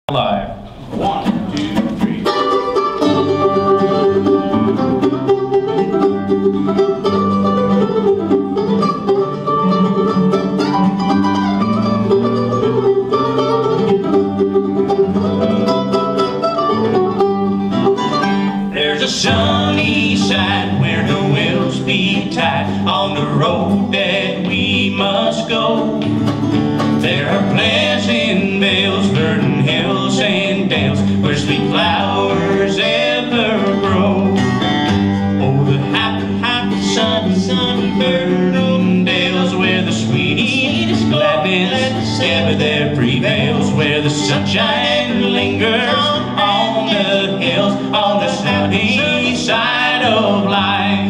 Live. 1, 2, 3. There's a sunny side where no wheels be tied on the road that we must go. There are pleasant vales, verdant hills and dales where sweet flowers ever grow. Oh, the happy, happy, sunny verdant dales where the sweetest gladness ever there prevails, where the sunshine lingers on the hills, on the sunny side of life.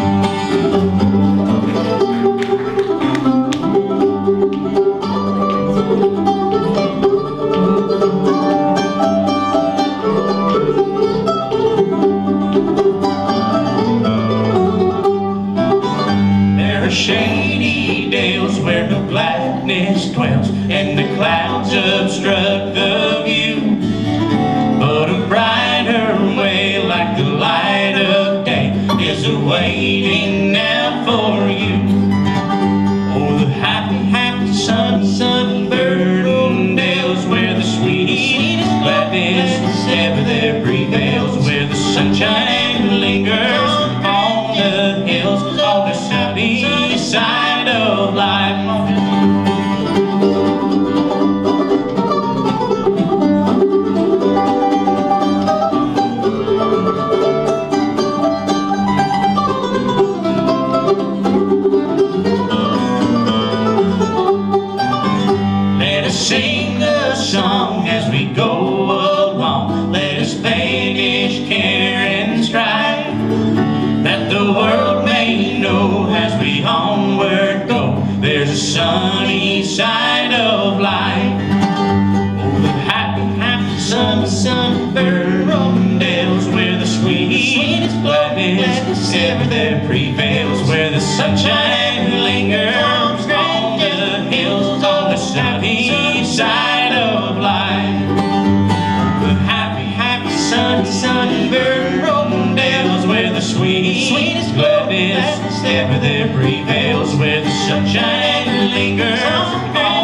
Shady dales where no gladness dwells and the clouds obstruct the view, but a brighter way like the light of day is awaiting now for you. Oh, the happy, happy, sunny verdant dales where the sweetest gladness ever there prevails, where the sunshine lingers on the hills, on the sunny side of life. Let us sing a song as we go along. Let us banish care and strife, that the world may know as we onward go, there's a sunny side of life. Oh, the happy, happy, sunny verdant dales where the sweetest gladness ever there prevails, where the sunshine lingers on the hills, on the sunny side of life. The happy, happy, sunny verdant dales where the sweetest gladness ever there prevails, where the sunshine lingers on